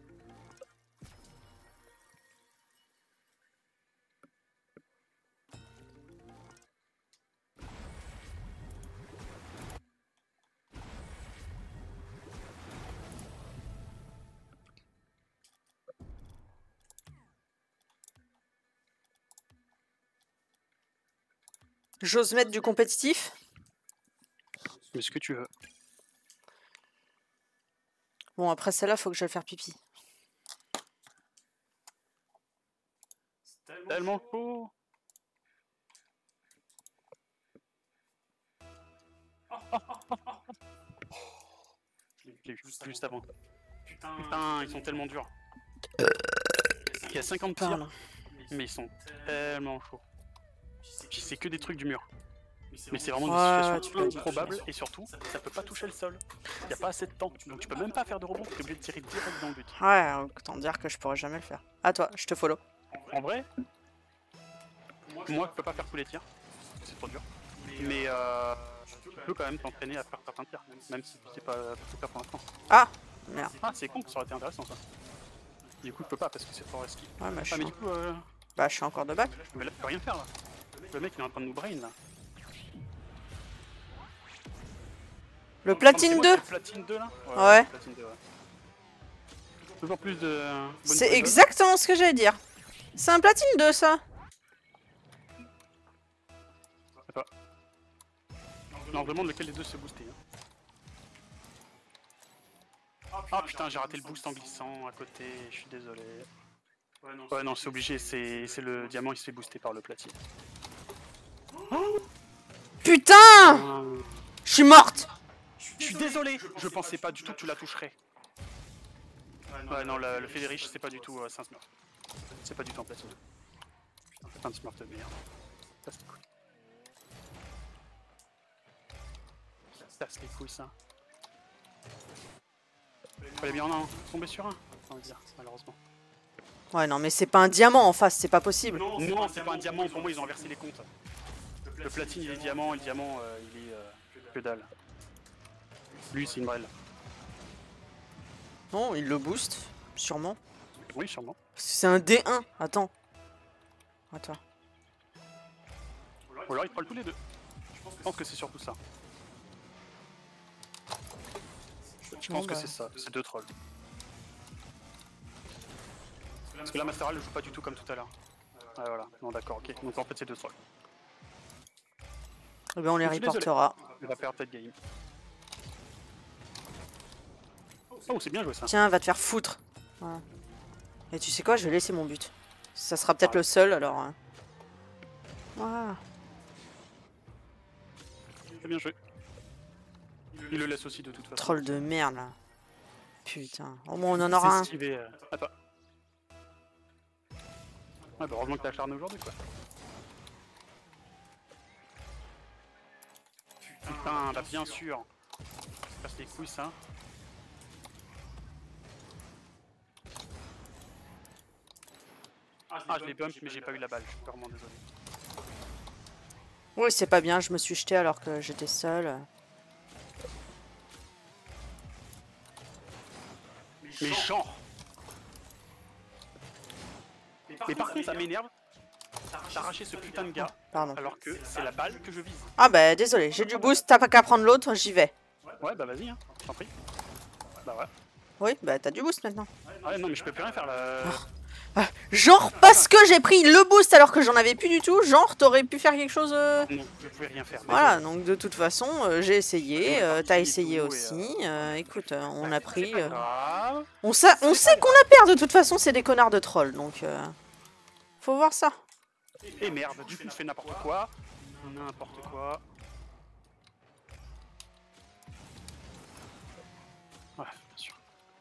J'ose mettre du compétitif. Mais ce que tu veux. Bon, après celle-là, faut que j'aille faire pipi. Tellement chaud. Je l'ai vu juste avant. Putain, ils sont tellement durs. Il y a cinquante tirs, Pardon. mais ils sont tellement chauds. Puis c'est que des trucs du mur. Mais c'est vraiment Ouais, des tu situations l'as dit. improbables et surtout, ça peut pas toucher le sol. Il n'y a pas assez de temps, donc tu peux même pas faire de rebond, tu es obligé de tirer direct dans le but. Ouais, autant dire que je pourrais jamais le faire. À toi, je te follow. En vrai, moi je peux pas faire tous les tirs, c'est trop dur. Mais euh, tu peux quand même t'entraîner à faire certains tirs, même si tu sais pas tout faire pour l'instant. Ah, merde. Ah, c'est con, ça aurait été intéressant ça. Du coup, je peux pas parce que c'est trop risqué. Ouais, bah, je Ah, mais suis... du coup, euh... bah, je suis encore de bac. mais là, tu peux rien faire là. Le mec il est en train de nous brain là. Le platine deux. Le platine deux là Ouais. Platine deux, ouais. Toujours plus de. Euh, C'est exactement ce que j'allais dire. C'est un platine deux, ça. Je sais pas. Non, on demande lequel des deux se booster. Hein. Ah putain, j'ai raté le boost en glissant à côté, je suis désolé. Ouais, non, c'est obligé, c'est le diamant, il se fait booster par le platine. Putain, je suis morte. Je suis désolé, je pensais pas du tout que tu la toucherais. Ouais, non, le, le Fédérich, c'est pas du tout euh, c'est un smurf. C'est pas du tout en platine. Putain, un smurf de merde. Ça, c'est cool. Ça, c'est les couilles, ça. Fallait bien en tomber sur un, on va dire, malheureusement. Ouais, non, mais c'est pas un diamant en face, c'est pas possible. Non, non c'est pas un diamant, pour moi, ils ont inversé les comptes. Le platine, il est diamant, et le diamant, euh, il est euh, que dalle. Lui, c'est une brêle. Non, il le booste, sûrement. Oui, sûrement. C'est un D un. Attends. Attends. Ou alors, ils trollent tous les deux. Je pense que c'est surtout ça. Je pense Bon, que bah. c'est ça, c'est deux trolls. Parce que là, Masteral ne joue pas du tout comme tout à l'heure. Ah voilà, non d'accord, ok. Donc en fait, c'est deux trolls. Eh ben, on les Je suis reportera. Il va perdre cette game. Oh, c'est bien joué ça. Tiens, va te faire foutre. Voilà. Et tu sais quoi, je vais laisser mon but. Ça sera peut-être le seul, alors... hein. Voilà. C'est bien joué. Il le laisse aussi de toute façon. Troll de merde, là. Putain. Au moins, on en aura un. Esquivé, euh... Attends. Ouais, bah heureusement que t'as acharné aujourd'hui, quoi. Putain, bah bien sûr. Ça casse les couilles, ça. Ah, je l'ai bump, mais j'ai pas eu la balle. Je suis vraiment désolé. Oui, c'est pas bien, je me suis jeté alors que j'étais seule. Mais genre. Mais par contre, ça m'énerve d'arracher ce putain de gars, Pardon. alors que c'est la balle que je vise. Ah bah désolé, j'ai du boost, t'as pas qu'à prendre l'autre, j'y vais. Ouais, bah vas-y, hein, je t'en prie. Bah ouais. Oui, bah t'as du boost maintenant. Ouais, non, mais je peux plus rien faire là. Ah, genre parce que j'ai pris le boost alors que j'en avais plus du tout, genre t'aurais pu faire quelque chose... Euh... Non, je pouvais rien faire. Voilà, donc de toute façon, euh, j'ai essayé, euh, t'as essayé aussi. Euh, écoute, euh, on a pris... Euh... Ah, On, sa on sait qu'on la perd de toute façon, c'est des connards de trolls, donc... Euh... Faut voir ça. et merde, du coup, je fais n'importe quoi. N'importe quoi. Ouais, bien sûr.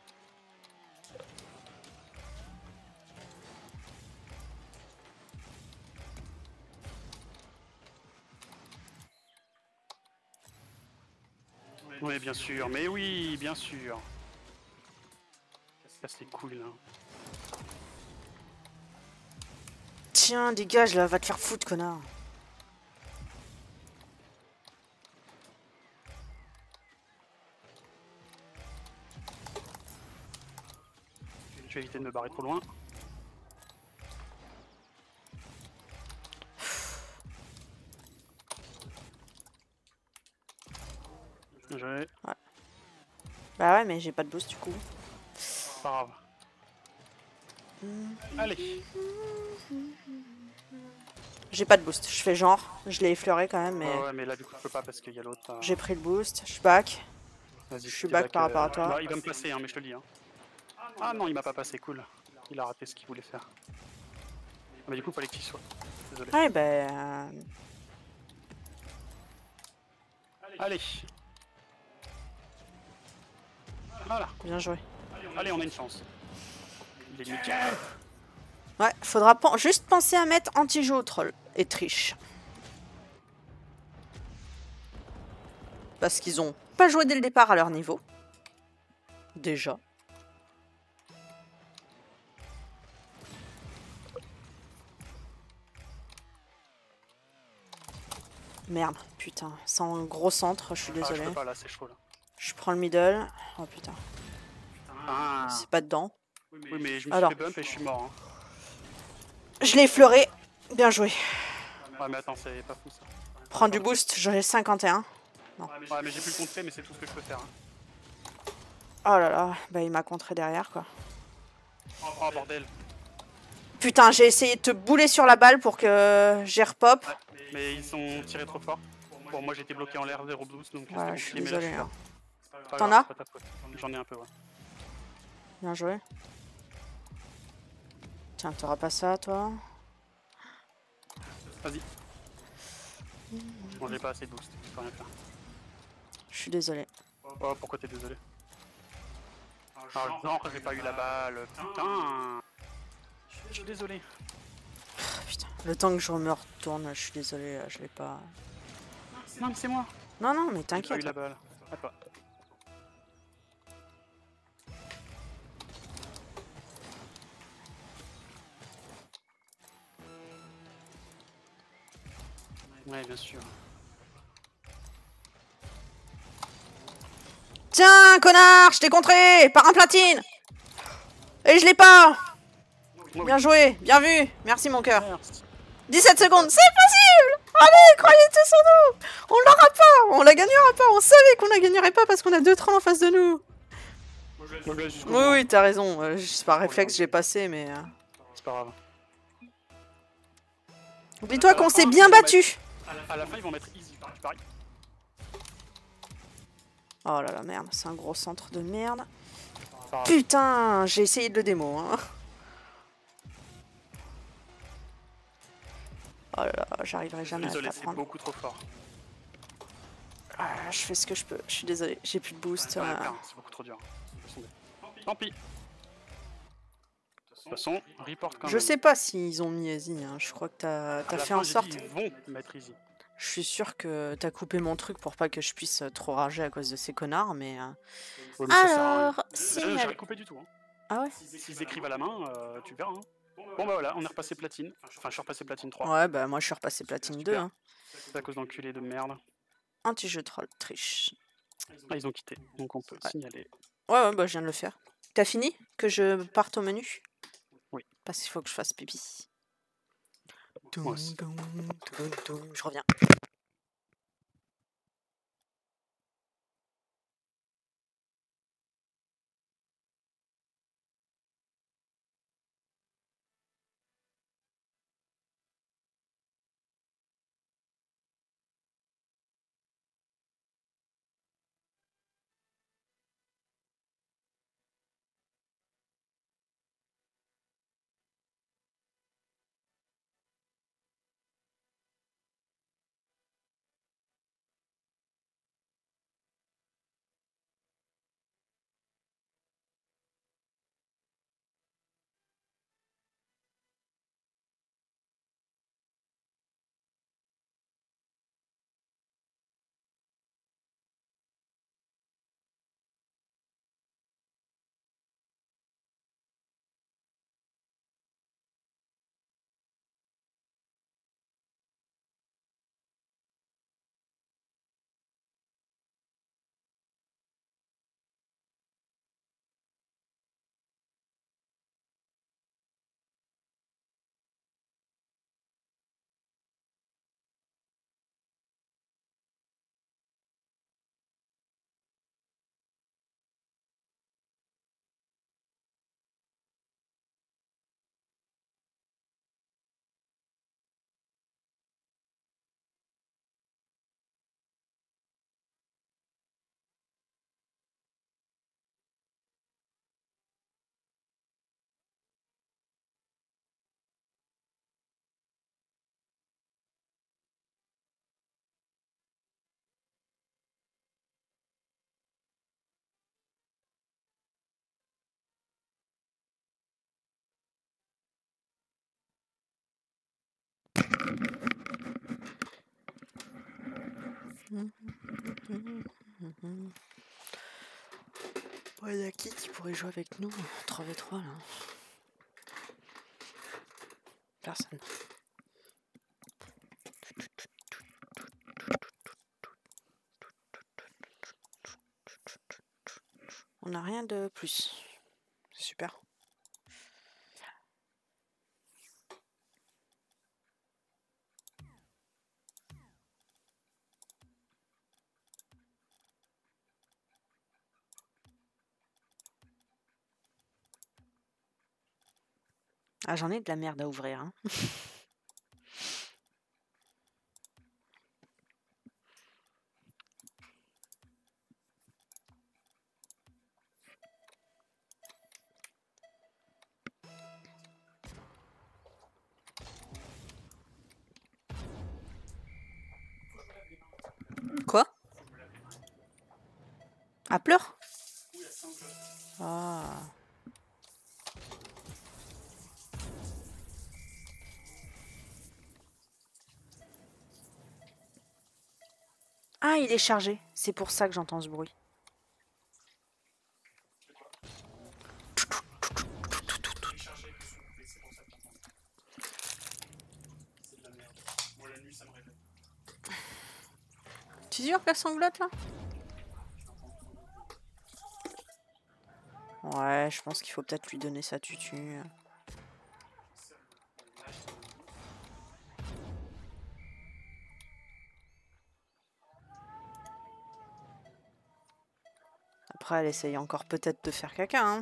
Oui, bien sûr, mais oui, bien sûr. Ça, c'est cool, là. Tiens, dégage là, va te faire foutre, connard. Je vais éviter de me barrer trop loin. Je vais. Ouais. Bah ouais, mais j'ai pas de boost du coup. Pas grave. Allez. J'ai pas de boost, je fais genre, je l'ai effleuré quand même, mais... Ouais, ouais, mais là du coup je peux pas parce qu'il y a l'autre. Euh... J'ai pris le boost, je suis back. Vas-y, Je suis back, back par euh... rapport à toi. Bah, il va me passer, hein, mais je te le dis. Hein. Ah non, il m'a pas passé, cool. Il a raté ce qu'il voulait faire. Ah, mais du coup, fallait qu'il soit. Désolé. Ouais, bah... Euh... Allez. Voilà. Bien joué. Allez, on a une chance. Il est nickel. Ouais, faudra juste penser à mettre anti-jeu au troll et triche. Parce qu'ils ont pas joué dès le départ à leur niveau. Déjà. Merde, putain. Sans gros centre, je suis désolé. Ah, je peux pas là, c'est chaud là. Je prends le middle. Oh putain. Ah. C'est pas dedans. Oui, mais je me Alors. suis fait bump et je suis mort. Hein. Je l'ai effleuré. Bien joué. Ouais, mais attends, c'est pas fou ça. Prends du boost, j'ai cinquante et un. Non. Ouais, mais j'ai pu le contrer, mais c'est tout ce que je peux faire. Hein. Oh là là, bah il m'a contré derrière quoi. Oh bordel. Putain, j'ai essayé de te bouler sur la balle pour que j'ai repop. Ouais, mais ils sont tirés trop fort. Bon, moi j'étais bloqué en l'air zéro boost, donc ouais, je suis désolé. Hein. T'en as? J'en ai un peu, ouais. Bien joué. Tiens, t'auras pas ça, toi? Vas-y. Bon, j'ai pas assez de boost, je peux rien faire. Je suis désolé. Oh, pourquoi t'es désolé? Ah, non, j'ai pas eu la balle. Putain. Je suis désolé. Putain, le temps que je me retourne, je suis désolé, je l'ai pas. Non, mais c'est moi. Non, non, mais J'ai pas eu t'inquiète. la balle. À toi. Ouais, bien sûr. Tiens, connard, je t'ai contré par un platine. Et je l'ai pas. Bien joué, bien vu. Merci mon cœur. dix-sept secondes, c'est possible. Allez, croyez tous en nous. On l'aura pas, on la gagnera pas. On savait qu'on la gagnerait pas parce qu'on a deux trolls en face de nous. Oui, oui, t'as raison. Euh, c'est par réflexe, j'ai passé, mais... Euh... C'est pas grave. Oublie-toi qu'on s'est bien battu. À la fin, ils vont mettre easy, tu paries. Oh là là, merde, c'est un gros centre de merde. Putain, j'ai essayé de le démo. Hein. Oh là là, j'arriverai jamais désolé, à te la prendre. C'est beaucoup trop fort. Ah, je fais ce que je peux, je suis désolé, j'ai plus de boost. Ouais, euh... c'est beaucoup trop dur. Tant pis. De toute façon, report quand je même. sais pas s'ils ont mis easy, hein. Je crois que t'as as fait fin, en sorte. Dit, ils vont mettre easy. Je suis sûr que t'as coupé mon truc pour pas que je puisse trop rager à cause de ces connards, mais... Euh... Ouais, mais alors, si elle... j'avais coupé du tout. Hein. Ah ouais? S'ils écrivent à la main, euh, tu verras. Hein. Bon bah voilà, on est repassé platine. Enfin, je suis repassé platine trois. Ouais, bah moi je suis repassé platine deux. Hein. C'est à cause d'enculé de merde. Anti-jeu troll, triche. Ah, ils ont quitté, donc on peut ouais. signaler. Ouais, ouais, bah je viens de le faire. T'as fini? Que je parte au menu? Oui. Parce qu'il faut que je fasse pipi. Moi aussi. Je reviens. Ouais, il y a qui qui pourrait jouer avec nous en trois v trois là? Personne. On n'a rien de plus. C'est super. Ah, j'en ai de la merde à ouvrir. Hein. Quoi? Ah, pleure? Ah. Ah, il est chargé. C'est pour ça que j'entends ce bruit. Tu es sûr qu'elle sanglote là? Ouais, je pense qu'il faut peut-être lui donner sa tutu. Après, elle essaye encore peut-être de faire caca. Hein.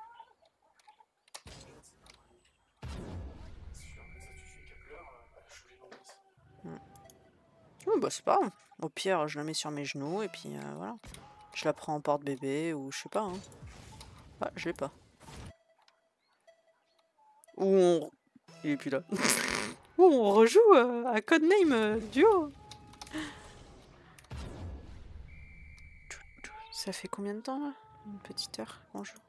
Oh, bah c'est pas grave. Au pire, je la mets sur mes genoux et puis euh, voilà. Je la prends en porte-bébé ou je sais pas. Hein. Ah, je l'ai pas. Ou on... Il est plus là. Ou on rejoue euh, à Codename euh, Duo. Ça fait combien de temps là? Une petite heure qu'on joue.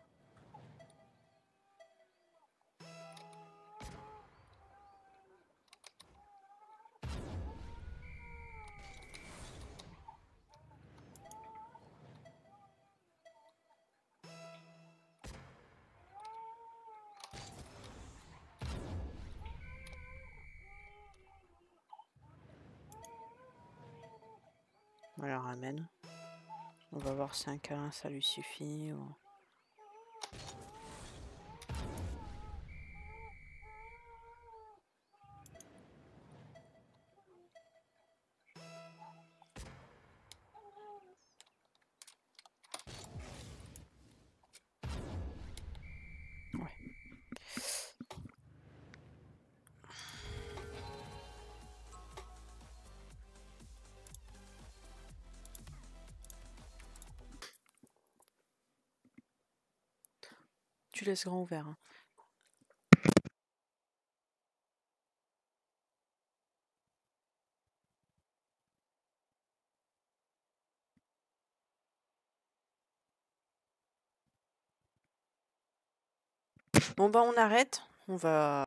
On la ramène. On va voir si un câlin ça lui suffit. Ou... Ouais. Tu laisses grand ouvert. Hein. Bon bah on arrête. On va...